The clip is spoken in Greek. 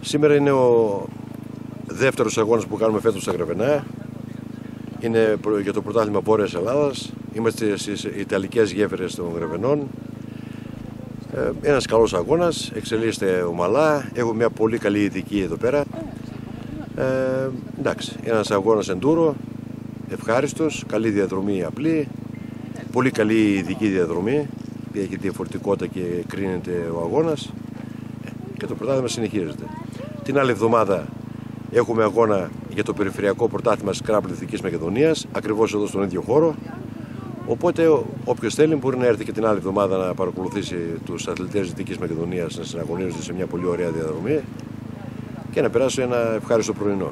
Σήμερα είναι ο δεύτερος αγώνας που κάνουμε φέτος στα Γρεβενά. Είναι για το πρωτάθλημα Βόρειας Ελλάδας. Είμαστε στις Ιταλικές γέφυρες των Γρεβενών. Ένας καλός αγώνας, εξελίσσεται ομαλά. Έχουμε μια πολύ καλή ειδική εδώ πέρα. Εντάξει, ένας αγώνας εντούρο, ευχάριστος, καλή διαδρομή απλή. Πολύ καλή ειδική διαδρομή, έχει διαφορετικότητα και κρίνεται ο αγώνας. Και το πρωτάθλημα συνεχίζεται. Την άλλη εβδομάδα έχουμε αγώνα για το περιφερειακό πρωτάθλημα Scrabble Δυτικής Μακεδονίας, ακριβώς εδώ στον ίδιο χώρο. Οπότε όποιος θέλει μπορεί να έρθει και την άλλη εβδομάδα να παρακολουθήσει τους αθλητές Δυτικής Μακεδονίας να συναγωνίζονται σε μια πολύ ωραία διαδρομή και να περάσει ένα ευχάριστο πρωινό.